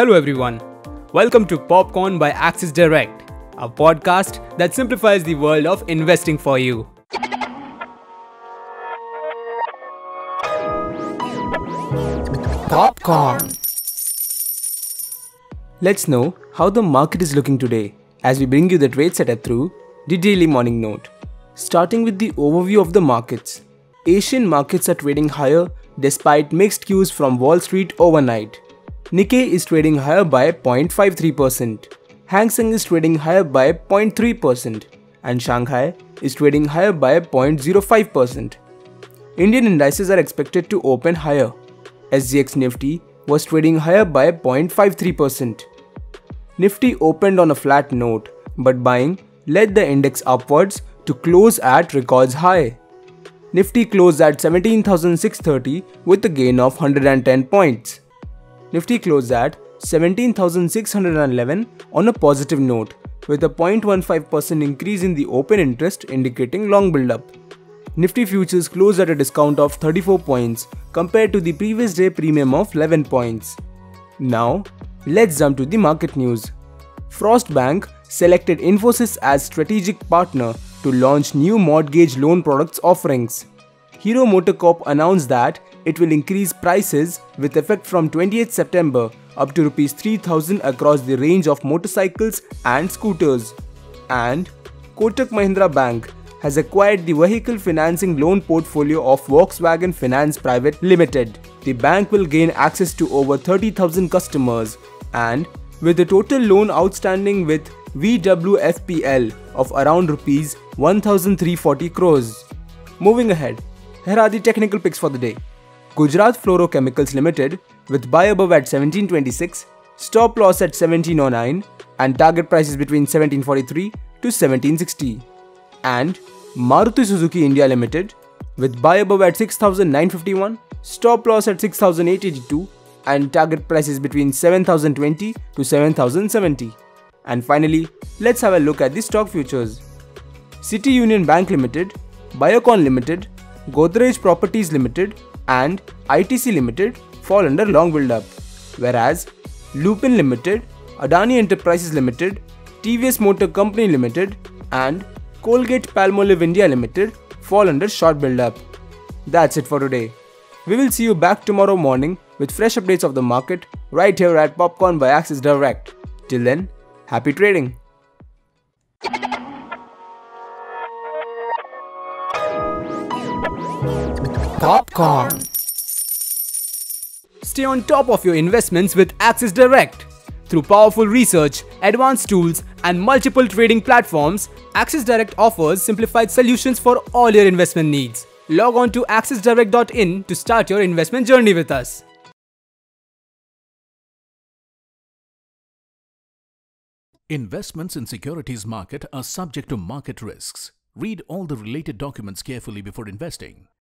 Hello everyone. Welcome to Popcorn by Axis Direct, a podcast that simplifies the world of investing for you. Popcorn. Let's know how the market is looking today as we bring you the trade setup through the daily morning note. Starting with the overview of the markets. Asian markets are trading higher despite mixed cues from Wall Street overnight. Nikkei is trading higher by 0.53%. Hang Seng is trading higher by 0.3% and Shanghai is trading higher by 0.05%. Indian indices are expected to open higher. SGX Nifty was trading higher by 0.53%. Nifty opened on a flat note, but buying led the index upwards to close at records high. Nifty closed at 17,630 with a gain of 110 points. Nifty closed at 17,611 on a positive note, with a 0.15% increase in the open interest indicating long build-up. Nifty futures closed at a discount of 34 points compared to the previous day premium of 11 points. Now, let's jump to the market news. Frost Bank selected Infosys as strategic partner to launch new mortgage loan products offerings. Hero MotoCorp announced that it will increase prices with effect from 28th September up to Rs 3,000 across the range of motorcycles and scooters. And Kotak Mahindra Bank has acquired the vehicle financing loan portfolio of Volkswagen Finance Private Limited. The bank will gain access to over 30,000 customers and with a total loan outstanding with VWFPL of around Rs 1,340 crores. Moving ahead, here are the technical picks for the day. Gujarat Fluorochemicals Limited with buy above at 1726, stop loss at 1709 and target prices between 1743 to 1760. And Maruti Suzuki India Limited with buy above at 6,951, stop loss at 6,882 and target prices between 7,020 to 7,070. And finally, let's have a look at the stock futures. City Union Bank Limited, Biocon Limited, Godrej Properties Limited and ITC Limited fall under long build-up, whereas Lupin Limited, Adani Enterprises Limited, TVS Motor Company Limited and Colgate-Palmolive India Limited fall under short build-up. That's it for today. We will see you back tomorrow morning with fresh updates of the market right here at Popcorn by Axis Direct. Till then, happy trading! Popcorn. Stay on top of your investments with Axis Direct. Through powerful research, advanced tools, and multiple trading platforms, Axis Direct offers simplified solutions for all your investment needs. Log on to axisdirect.in to start your investment journey with us. Investments in securities market are subject to market risks. Read all the related documents carefully before investing.